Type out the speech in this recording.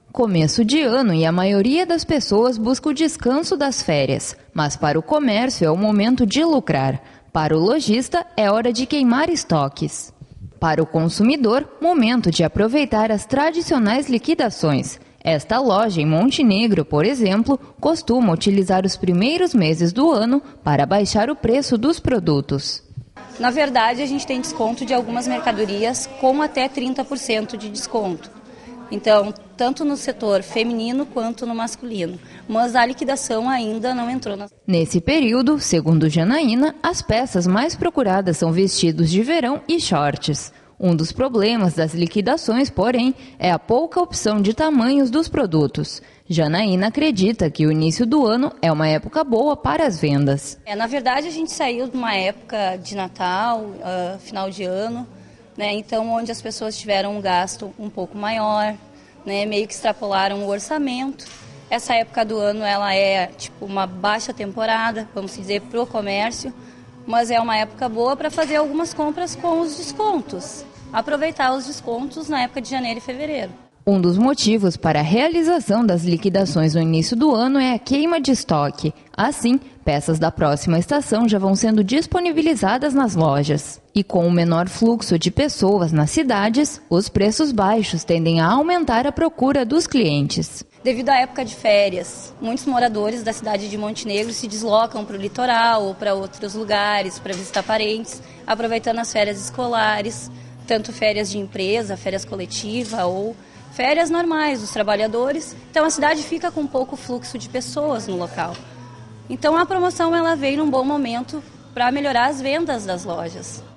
Começo de ano e a maioria das pessoas busca o descanso das férias, mas para o comércio é o momento de lucrar. Para o lojista é hora de queimar estoques. Para o consumidor, momento de aproveitar as tradicionais liquidações. Esta loja em Montenegro, por exemplo, costuma utilizar os primeiros meses do ano para baixar o preço dos produtos. Na verdade, a gente tem desconto de algumas mercadorias com até 30% de desconto. Então, tanto no setor feminino quanto no masculino. Mas a liquidação ainda não entrou. Nesse período, segundo Janaína, as peças mais procuradas são vestidos de verão e shorts. Um dos problemas das liquidações, porém, é a pouca opção de tamanhos dos produtos. Janaína acredita que o início do ano é uma época boa para as vendas. Na verdade, a gente saiu de uma época de Natal, final de ano, né? Então, onde as pessoas tiveram um gasto um pouco maior, né? Meio que extrapolaram o orçamento. Essa época do ano ela é tipo uma baixa temporada, vamos dizer, para o comércio, mas é uma época boa para fazer algumas compras com os descontos. Aproveitar os descontos na época de janeiro e fevereiro. Um dos motivos para a realização das liquidações no início do ano é a queima de estoque. Assim, peças da próxima estação já vão sendo disponibilizadas nas lojas. E com o menor fluxo de pessoas nas cidades, os preços baixos tendem a aumentar a procura dos clientes. Devido à época de férias, muitos moradores da cidade de Montenegro se deslocam para o litoral ou para outros lugares para visitar parentes, aproveitando as férias escolares, tanto férias de empresa, férias coletiva ou férias normais dos trabalhadores. Então a cidade fica com pouco fluxo de pessoas no local. Então a promoção ela veio num bom momento para melhorar as vendas das lojas.